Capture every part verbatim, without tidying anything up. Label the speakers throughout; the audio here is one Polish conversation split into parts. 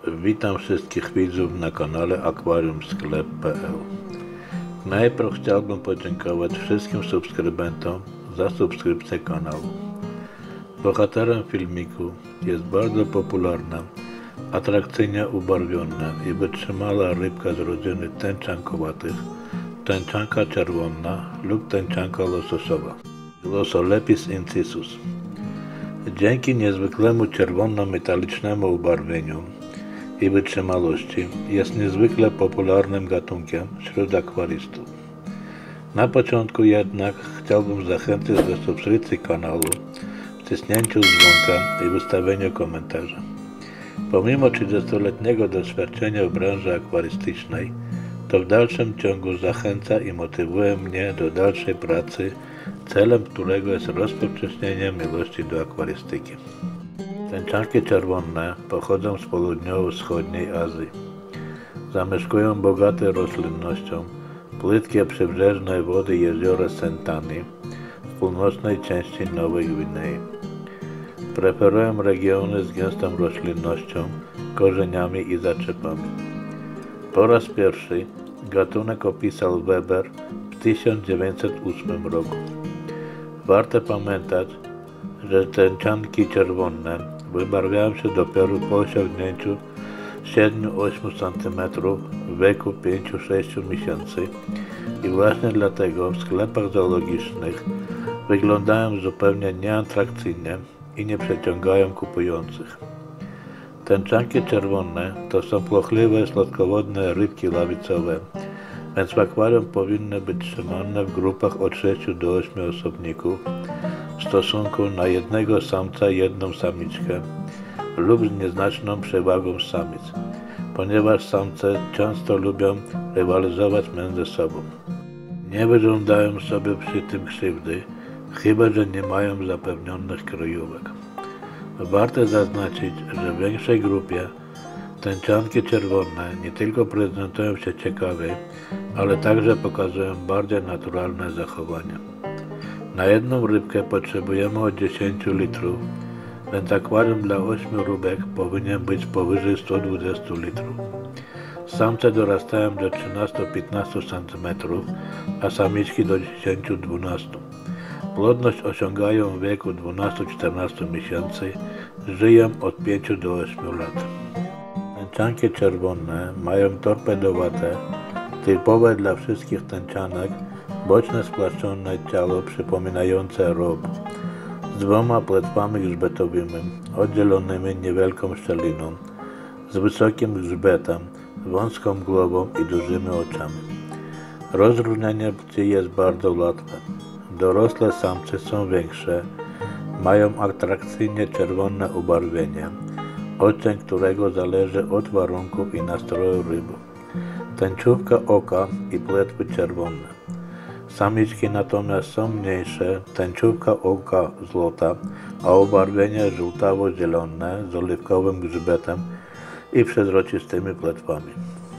Speaker 1: Witam wszystkich widzów na kanale Akwarium Sklep kropka pe el. Najpierw chciałbym podziękować wszystkim subskrybentom za subskrypcję kanału. Bohaterem filmiku jest bardzo popularna, atrakcyjnie ubarwiona i wytrzymała rybka z rodziny tęczankowatych, tęczanka czerwona lub tęczanka lososowa, Glosolepis incisus. Dzięki niezwyklemu czerwono-metalicznemu ubarwieniu i wytrzymałości jest niezwykle popularnym gatunkiem wśród akwarystów. Na początku jednak chciałbym zachęcić do subskrypcji kanału, wciśnięciu dzwonka i wystawieniu komentarza. Pomimo trzydziestoletniego doświadczenia w branży akwarystycznej, to w dalszym ciągu zachęca i motywuje mnie do dalszej pracy, celem którego jest rozpowszechnienie miłości do akwarystyki. Tęczanki czerwone pochodzą z południowo-wschodniej Azji. Zamieszkują bogate roślinnością płytkie przybrzeżne wody jeziora Sentani w północnej części Nowej Gwinei. Preferują regiony z gęstą roślinnością, korzeniami i zaczepami. Po raz pierwszy gatunek opisał Weber w tysiąc dziewięćset ósmym roku. Warto pamiętać, że tęczanki czerwone wybarwiają się dopiero po osiągnięciu siedem do ośmiu centymetrów w wieku pięciu do sześciu miesięcy i właśnie dlatego w sklepach zoologicznych wyglądają zupełnie nieatrakcyjnie i nie przyciągają kupujących. Tęczanki czerwone to są płochliwe, słodkowodne rybki lawicowe, więc w akwarium powinny być trzymane w grupach od sześciu do ośmiu osobników w stosunku na jednego samca i jedną samiczkę lub z nieznaczną przewagą samic, ponieważ samce często lubią rywalizować między sobą. Nie wyżądają sobie przy tym krzywdy, chyba że nie mają zapewnionych kryjówek. Warto zaznaczyć, że w większej grupie tęczanki czerwone nie tylko prezentują się ciekawie, ale także pokazują bardziej naturalne zachowania. Na jedną rybkę potrzebujemy od dziesięciu litrów, więc akwarium dla ośmiu rybek powinien być powyżej stu dwudziestu litrów. Samce dorastają do trzynastu do piętnastu centymetrów, a samiczki do dziesięciu do dwunastu. Płodność osiągają w wieku dwunastu do czternastu miesięcy, żyją od pięciu do ośmiu lat. Tęczanki czerwone mają torpedowate, typowe dla wszystkich tęczanek, boczne spłaszczone ciało przypominające rob, z dwoma płetwami grzbetowymi oddzielonymi niewielką szczeliną, z wysokim grzbietem, wąską głową i dużymi oczami. Rozróżnienie płci jest bardzo łatwe. Dorosłe samce są większe, mają atrakcyjnie czerwone ubarwienie, odcień którego zależy od warunków i nastroju ryby. Tęczówka oka i płetwy czerwone. Samiczki natomiast są mniejsze, tęczówka oka złota, a ubarwienie żółtawo-zielone z oliwkowym grzbietem i przezroczystymi płetwami.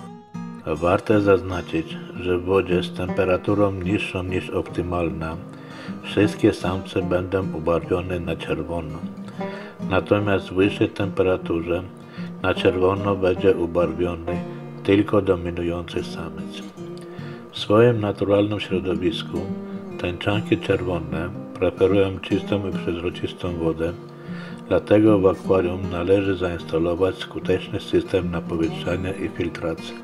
Speaker 1: Warto zaznaczyć, że w wodzie z temperaturą niższą niż optymalna wszystkie samce będą ubarwione na czerwono. Natomiast w wyższej temperaturze na czerwono będzie ubarwiony tylko dominujący samiec. W swoim naturalnym środowisku tęczanki czerwone preferują czystą i przezroczystą wodę, dlatego w akwarium należy zainstalować skuteczny system napowietrzania i filtracji.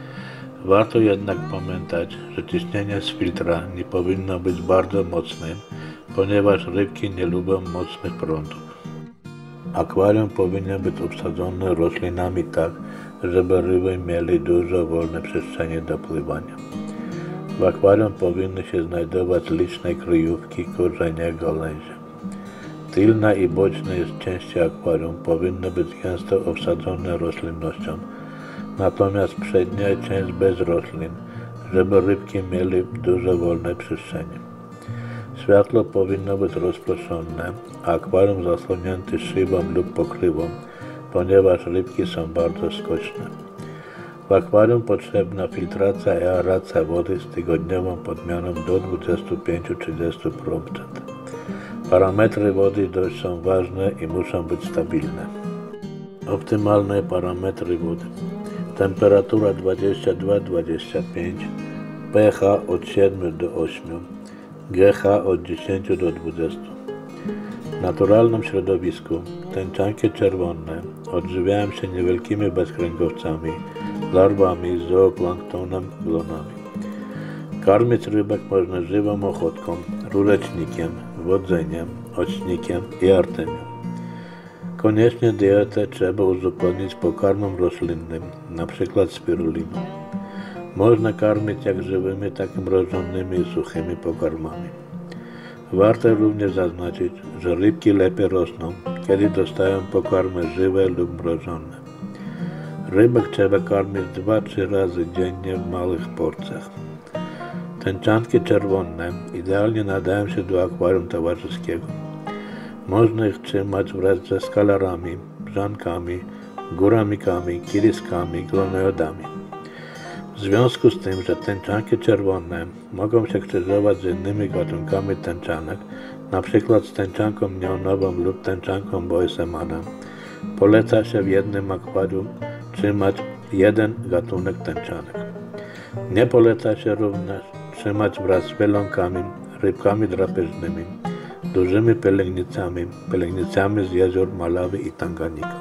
Speaker 1: Warto jednak pamiętać, że ciśnienie z filtra nie powinno być bardzo mocne, ponieważ rybki nie lubią mocnych prądów. Akwarium powinno być obsadzone roślinami tak, żeby ryby mieli dużo wolnej przestrzeni do pływania. W akwarium powinny się znajdować liczne kryjówki, korzenie, gałęzie. Tylna i boczne części akwarium powinny być gęsto obsadzone roślinnością, natomiast przednia część bez roślin, żeby rybki mieli dużo wolnej przestrzeni. Światło powinno być rozproszone, a akwarium zasłonięte szybą lub pokrywą, ponieważ rybki są bardzo skoczne. W akwarium potrzebna filtracja i aeracja wody z tygodniową podmianą do dwudziestu pięciu do trzydziestu procent. Parametry wody dość są ważne i muszą być stabilne. Optymalne parametry wody. Temperatura dwadzieścia dwa do dwudziestu pięciu, pH od siedmiu do ośmiu, GH od dziesięciu do dwudziestu. W naturalnym środowisku tęczanki czerwone odżywiają się niewielkimi bezkręgowcami, larwami, zooplanktonu, glonami. Karmić rybek można żywą ochotką, rurecznikiem, wodzeniem, ocznikiem i artemią. Koniecznie dietę trzeba uzupełnić pokarmem roślinnym, np. spiruliną. Można karmić jak żywymi, tak i mrożonymi i suchymi pokarmami. Warto również zaznaczyć, że rybki lepiej rosną, kiedy dostają pokarmy żywe lub mrożone. Rybek trzeba karmić dwa do trzech razy dziennie w małych porcjach. Tęczanki czerwone idealnie nadają się do akwarium towarzyskiego. Można ich trzymać wraz ze skalarami, brzankami, góramikami, kiriskami, glonojodami. W związku z tym, że tęczanki czerwone mogą się krzyżować z innymi gatunkami tęczanek, np. z tęczanką neonową lub tęczanką boisemana, poleca się w jednym akwarium trzymać jeden gatunek tęczanek. Nie poleca się również trzymać wraz z wielonkami, rybkami drapieżnymi, dużymi pielęgnicami, pielęgnicami z jezior Malawi i Tanganika.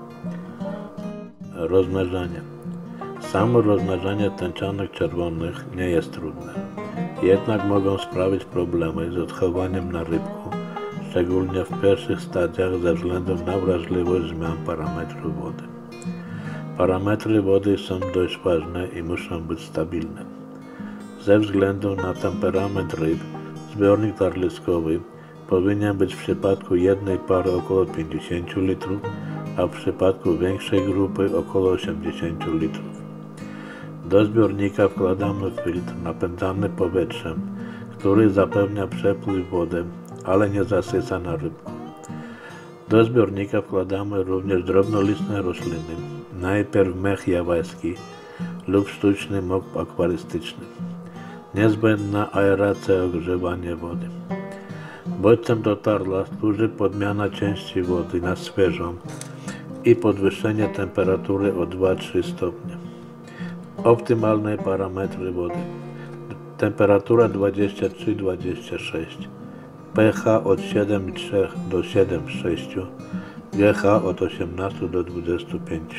Speaker 1: Rozmnażanie. Samo rozmnażanie tęczanek czerwonych nie jest trudne, jednak mogą sprawić problemy z odchowaniem na rybku, szczególnie w pierwszych stadiach ze względu na wrażliwość zmian parametrów wody. Parametry wody są dość ważne i muszą być stabilne. Ze względu na temperament ryb, zbiornik tarliskowy powinien być w przypadku jednej pary około pięćdziesięciu litrów, a w przypadku większej grupy około osiemdziesięciu litrów. Do zbiornika wkładamy filtr napędzany powietrzem, który zapewnia przepływ wody, ale nie zasysa na rybku. Do zbiornika wkładamy również drobnolistne rośliny, najpierw mech jawajski lub sztuczny mok akwarystyczny. Niezbędna aeracja i ogrzewanie wody. Bodźcem do tarla służy podmiana części wody na świeżą i podwyższenie temperatury o dwa do trzech stopnie. Optymalne parametry wody. Temperatura dwadzieścia trzy do dwudziestu sześciu, pH od siedem przecinek trzy do siedem przecinek sześć, GH od osiemnastu do dwudziestu pięciu.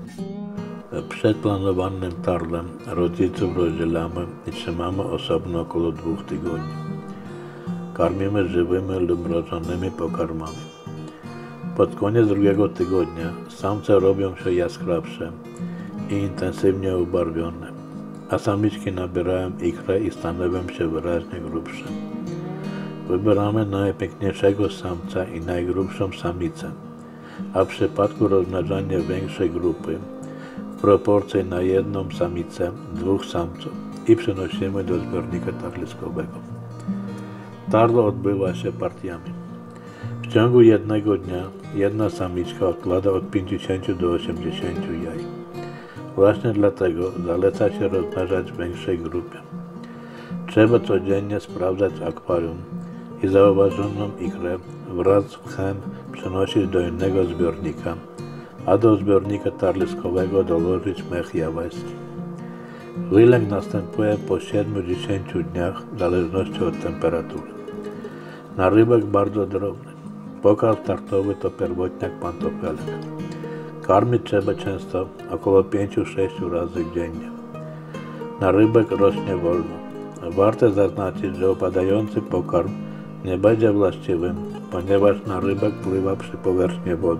Speaker 1: Przed planowanym tarlem rodziców rozdzielamy i trzymamy osobno około dwóch tygodni. Karmimy żywymi lub mrożonymi pokarmami. Pod koniec drugiego tygodnia samce robią się jaskrawsze i intensywnie ubarwione, a samiczki nabierają ikrę i stanowią się wyraźnie grubsze. Wybieramy najpiękniejszego samca i najgrubszą samicę, a w przypadku rozmnażania większej grupy w proporcji na jedną samicę, dwóch samców i przenosimy do zbiornika tarliskowego. Tarlo odbywa się partiami. W ciągu jednego dnia jedna samiczka odkłada od pięćdziesięciu do osiemdziesięciu jaj. Właśnie dlatego zaleca się rozmnażać w większej grupie. Trzeba codziennie sprawdzać akwarium i zauważoną ikrę wraz z pchem przenosić do innego zbiornika, a do zbiornika tarliskowego dołożyć mech jawajski. Wylęk następuje po siedmiu do dziesięciu dniach w zależności od temperatury. Na rybek bardzo drobny. Pokarm startowy to pierwotniak pantofelek. Karmić trzeba często, około pięciu do sześciu razy dziennie. Na rybek rośnie wolno. Warto zaznaczyć, że opadający pokarm nie będzie właściwym, ponieważ na rybek pływa przy powierzchni wody.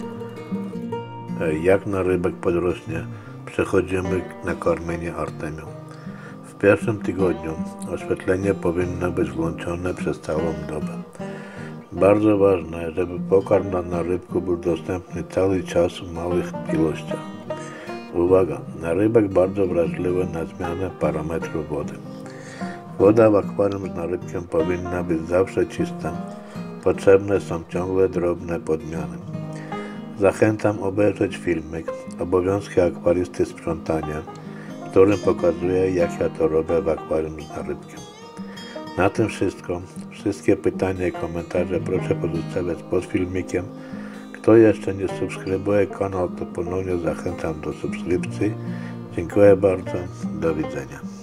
Speaker 1: Jak na rybek podrośnie, przechodzimy na karmienie artemią. W pierwszym tygodniu oświetlenie powinno być włączone przez całą dobę. Bardzo ważne, żeby pokarm na rybku był dostępny cały czas w małych ilościach. Uwaga! Na rybek bardzo wrażliwy na zmianę parametrów wody. Woda w akwarium z narybkiem powinna być zawsze czysta. Potrzebne są ciągłe drobne podmiany. Zachęcam obejrzeć filmik Obowiązki akwarysty sprzątania, w którym pokazuję, jak ja to robię w akwarium z narybkiem. Na tym wszystko. Wszystkie pytania i komentarze proszę pozostawiać pod filmikiem, Kto jeszcze nie subskrybuje kanał, to ponownie zachęcam do subskrypcji. Dziękuję bardzo. Do widzenia.